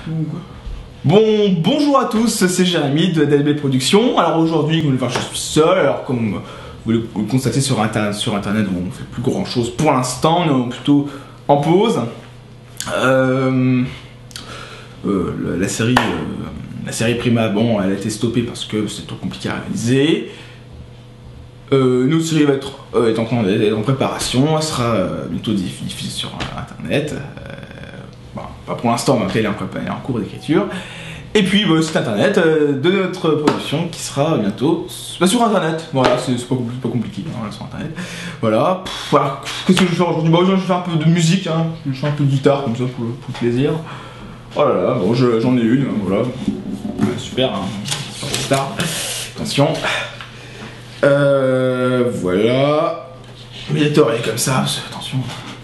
Bon, bonjour à tous, c'est Jérémy de DLB Productions. Alors aujourd'hui, je suis seul, alors comme vous le constatez sur internet où on fait plus grand chose pour l'instant, on est plutôt en pause. La série Prima, bon, elle a été stoppée parce que c'est trop compliqué à réaliser. Une autre série est en préparation, elle sera bientôt diffusée sur internet. Pas pour l'instant, mais elle est en cours d'écriture. Et puis le site internet de notre production qui sera bientôt sur internet. Voilà, c'est pas compliqué, hein, sur internet. Voilà. Voilà. Qu'est-ce que je vais faire aujourd'hui? Je vais faire un peu de musique, hein. Je vais faire un peu de guitare comme ça pour le plaisir. Oh là là, bon, j'en ai une, voilà. Super, hein. Star. Attention. Voilà. Le médiateur est comme ça, attention.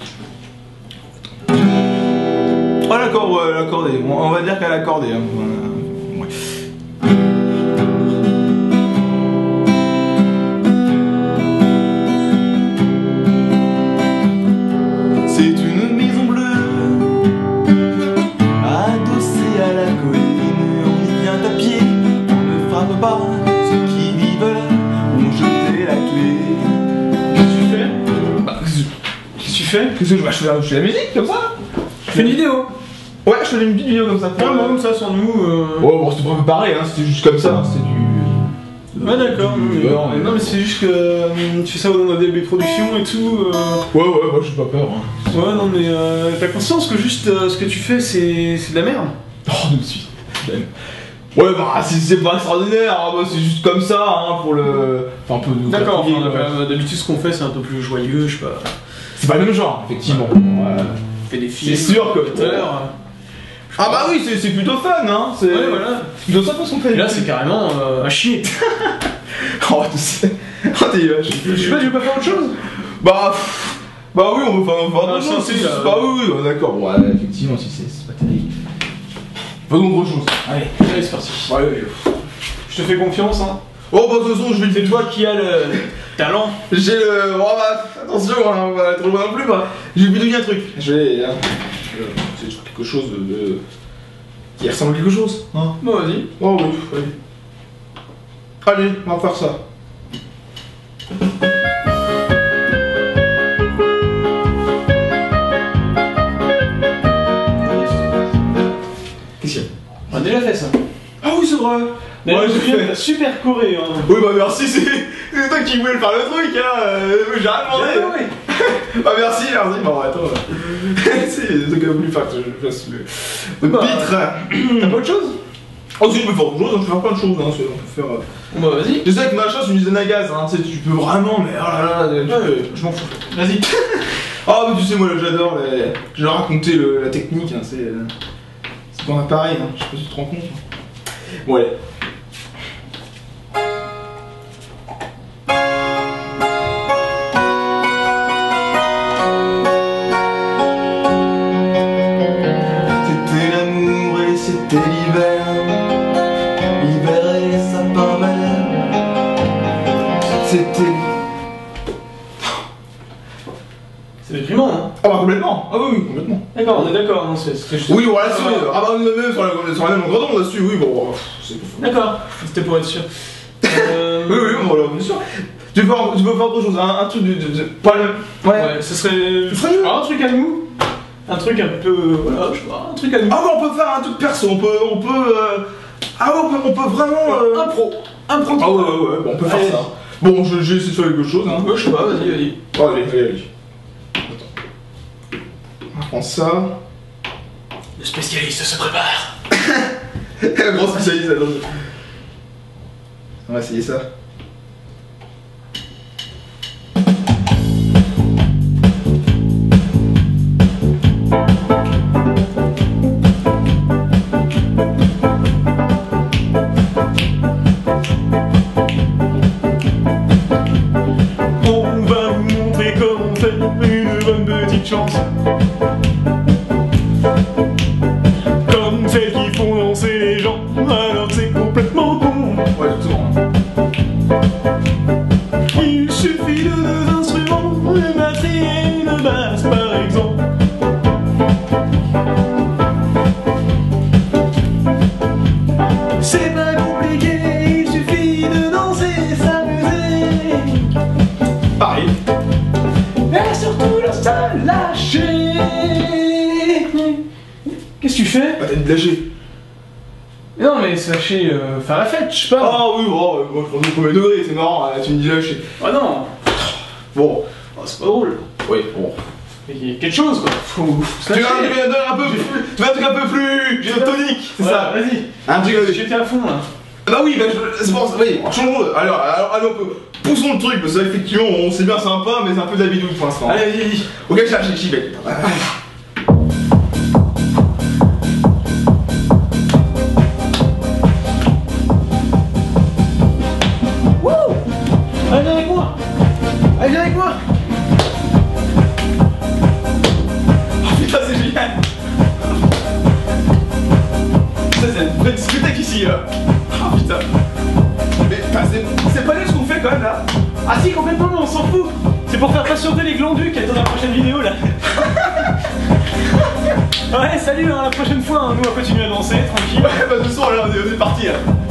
Oh l'accordé, on va dire qu'elle a accordé. Hein. Ouais. C'est une maison bleue, adossée à la colline. On y vient à pied, on ne frappe pas. Ceux qui vivent là ont jeté la clé. Qu'est-ce que tu fais? Qu'est-ce que tu fais? Qu'est-ce que je fais la musique comme ça? Je fais une vidéo. Ouais, je faisais une petite vidéo comme ça. Moi comme ça, sans nous. Ouais, bon, c'était pas pareil, hein, c'était juste comme ça, hein, c'était du. Ouais, d'accord. Non, mais c'est juste que tu fais ça au nom de DLB Productions et tout. Ouais, moi j'ai pas peur. Hein. Ouais, non, mais t'as conscience que juste ce que tu fais, c'est de la merde? Oh, tout de suite. Ouais, bah, c'est pas extraordinaire, hein, bah, c'est juste comme ça, hein, pour le. Enfin, un peu. D'accord, d'habitude, ce qu'on fait, c'est un peu plus joyeux, je sais pas. C'est pas le même genre, effectivement. Ouais. Fait des films. C'est sûr que. Ah bah oui, c'est plutôt fun, hein. Ouais, voilà. C'est plutôt ça parce qu'on fait. Et là, c'est carrément à chier. Oh, tu sais. Oh, t'es vache. Je sais pas, tu veux pas faire autre chose? Bah oui, on peut faire autre chose. Bah oui, d'accord. Ouais, effectivement, si c'est pas terrible. Faisons autre chose. Allez, c'est parti. Ouais. Je te fais confiance, hein. Oh, bah de toute façon, je vais le C'est toi qui as le talent. J'ai le. Oh, bah, attention, hein, on va être loin non plus, bah. J'ai vu deviner un truc. Je vais. C'est quelque chose de. Qui ressemble à quelque chose, hein. Bon, vas-y. Oh, oui, allez, on va faire ça. Qu'est-ce qu'il y a? On a déjà fait ça. Ah oui, c'est vrai. Ouais, j'ai fait super coré, hein. Oui, bah merci, c'est toi qui voulais faire le truc, hein. J'ai rien demandé. Ouais. Bah merci. Bon, attends. C'est toi qui as voulu faire que je fasse le pitre. T'as pas autre chose? Oh, si, je peux faire autre chose, je peux faire plein de choses, hein. On peut faire. Bon, bah vas-y. Je sais que machin, c'est une usine à gaz, hein. Tu sais, tu peux vraiment, mais oh là là, je m'en fous. Vas-y. Ah, mais tu sais, moi j'adore je leur raconter la technique, hein. C'est pas un appareil, hein. Je sais pas si tu te rends compte. Hein. Bon, allez. C'était l'hiver et les sapins verts. C'était. C'est déprimant, hein. Ah bah complètement. Ah oui, complètement. D'accord, on est d'accord, non, c'est juste... Oui, voilà, c'est vrai. Ah bah on est même sur la même longueur d'onde là-dessus, oui, bon, c'est... D'accord, c'était pour être sûr. Oui, voilà, bien sûr. Tu peux faire autre chose, un truc de... Pas le même... Ouais, ce serait mieux. Un truc à nous. Un truc un peu... voilà, je sais pas, un truc à nous. Ah bah on peut faire un truc perso, on peut vraiment... Impro. Ah ouais, bon, on peut faire ça. Bon, j'ai essayé de faire quelque chose, hein. Ouais, je sais pas, vas-y. Oh, allez. Attends. On prend ça... Le spécialiste se prépare. Un gros spécialiste, attends. On va essayer ça. Comme celles qui font danser les gens, alors c'est complètement con. Ouais, exactement. fais? Bah t'as dit de lâcher. Non mais c'est lâcher, faire la fête, je sais pas. Ah oui, bon, moi je pense au premier degré, c'est marrant, hein, tu me dis lâcher. Ah non. Bon. Oh, c'est pas drôle. Oui, bon. Il y a quelque chose quoi. Faut se Tu veux lâcher. un peu plus, tu veux un truc un peu plus tonique, c'est Voilà, ça. vas-y. Un truc J'étais à fond là. Bah oui, bah c'est bon, oui, changeons. Alors, poussons le truc, parce que effectivement, on sait bien sympa, mais c'est un peu de la bidouille pour l'instant. Allez, vas-y. Ok, j'y vais. Allez, viens avec moi. Allez, viens avec moi. Oh putain, c'est génial. Ça, c'est une vraie discothèque ici, là. Oh putain. Mais c'est pas nul ce qu'on fait quand même là. Ah si, complètement, mais on s'en fout. C'est pour faire patienter les glandus qui est dans la prochaine vidéo là. Ouais, salut, hein, la prochaine fois, hein, nous on va continuer à danser, tranquille. Ouais, bah de toute façon, là, on est parti là.